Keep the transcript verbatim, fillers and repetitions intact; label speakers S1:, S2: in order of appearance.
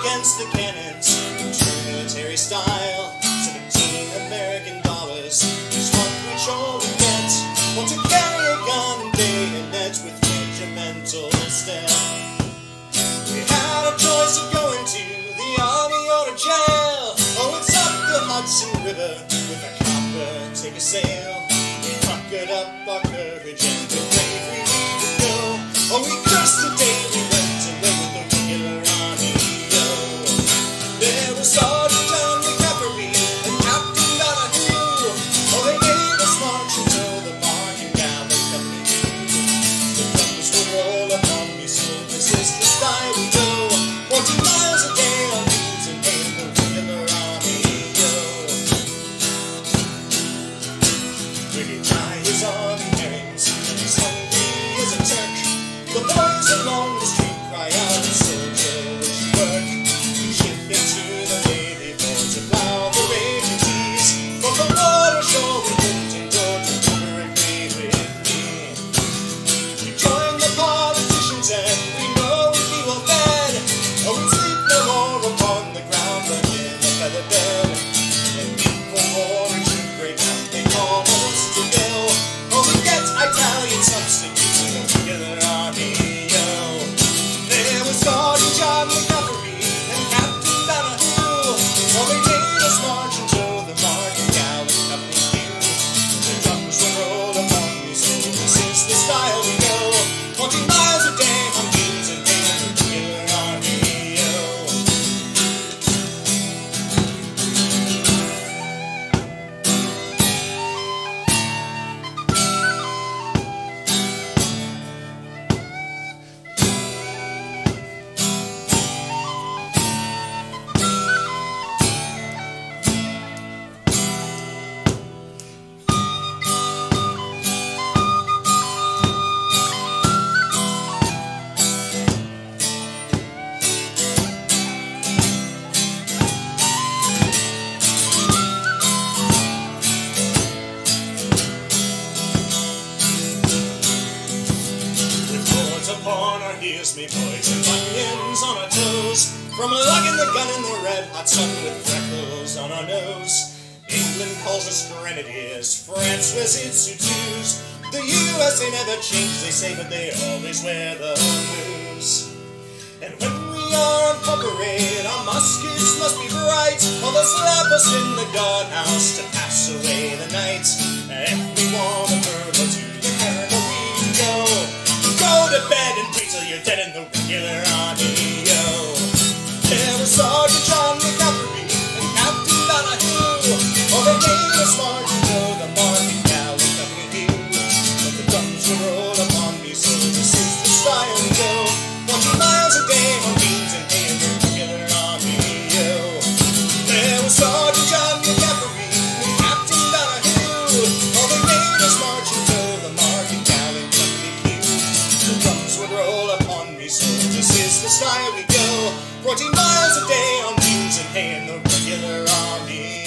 S1: against the cannons, true military style. Seventeen American dollars is what we surely get. Want to carry a gun and bayonets with regimental step. We had a choice of going to the army or to jail. Oh, it's up the Hudson River with a copper, take a sail. We puckered up our courage and the bravery we could go. Oh, we cursed the day we went away with the regular army, yo. There was Sergeant John McCaffrey and Captain Donahue. Oh, they made us march until the bargain gallant company knew. The drums would roll upon me, so this is the style we go. Forty miles a day on wheels and hay, the regular army, yo. Pretty dry is on herrings, and as hungry as a Turk. The boys along the street cry out, soldier, would you work? We ship into the Navy for to plow the raging seas. From the water shore we couldn't endure to never agree with me. We joined the politicians and we know we'd be well fed. Oh, we'd sleep no more upon the ground but in a feather bed. And equal war and to break out they call us to bill. Oh, we get Italian substitutes in the regular army, yo. There was Sergeant John McCaffrey and Captain Donahue. Oh, they made us march until the bargain gallant company knew. The drums would roll upon me, so this is the style we go. Forty miles a day on wheels and hay in the regular army, yo. Upon our heels, me boys, and onions on our toes. From lugging the gun in the red hot sun with freckles on our nose. England calls us grenadiers, France wears its tutus. The U S A never changes, they say, but they always wear the blues. And when we are on parade, our muskets must be bright, or they'll slap us in the guardhouse to pass away the night. And if we want a burglar to the colonel, we go. Go to bed and wait till you're dead in the regular army, yo. There was Sergeant John McCaffrey and Captain Donahue. Oh, they made us march until the bargain gallant company knew. But the drums would roll upon me, so this is the style we go. Forty miles a day on beans and hay in the regular army, yo. There was Sergeant John McCaffrey and Captain Donahue. Oh, they made us march until the bargain gallant company knew. The drums would roll upon me, so this is the style we go. Forty miles a day on wheels and hay in the regular army.